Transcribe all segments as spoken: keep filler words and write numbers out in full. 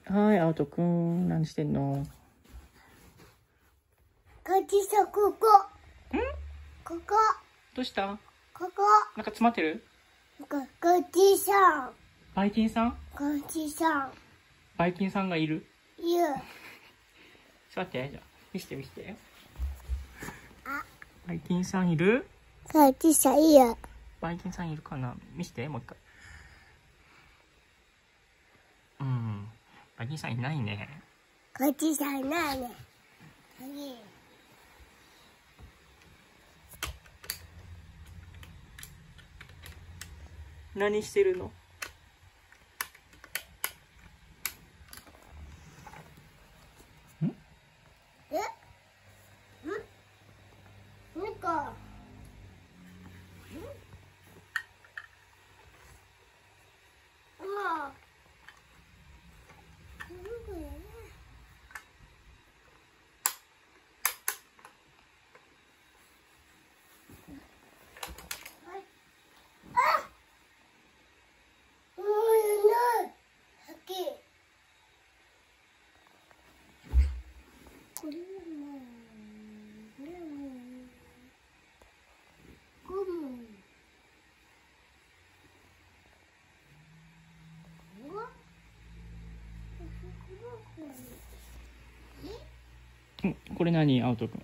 はい、あおとくん、何してんの？ こっちさ、ここ。ん？ここ。 どうした？ ここ。 なんか詰まってる？ こ、こっちさん。 バイキンさん？ こっちさん。 バイキンさんがいる？ いる。 座って、じゃあ、見して見して。 あ。 バイキンさんいる？ こっちさんいる。 バイキンさんいるかな？見して、もう一回。うん。バイキンさんいないね。 こっちさんいないね。 何してるの？ん？ え？ん？なんか。ああ。 うん、これ何、あおとくん？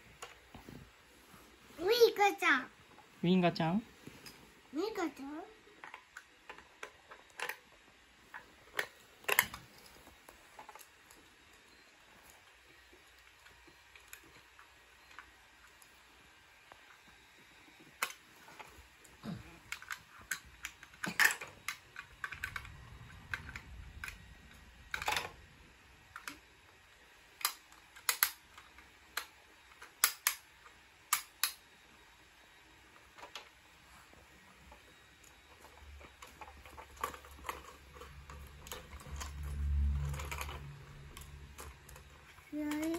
ウイカちゃん。 ウィンガちゃん？ ウイカちゃん？ない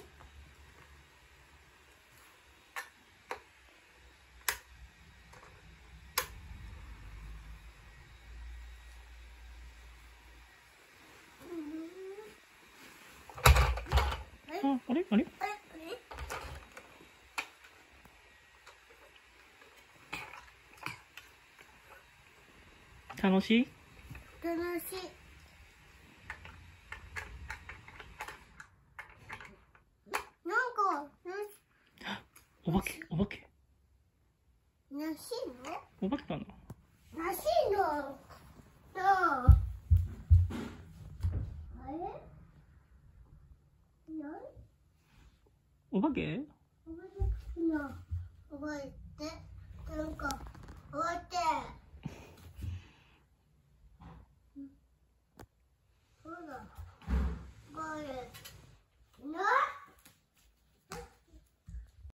あ、あれあれ？楽しい？ 楽しい。なんか、 お化け、お化け。 なしの？ お化けかな？ なしの。なあ。あれ？ない？ お化け？ おばけな。覚えて。なんか、覚えて。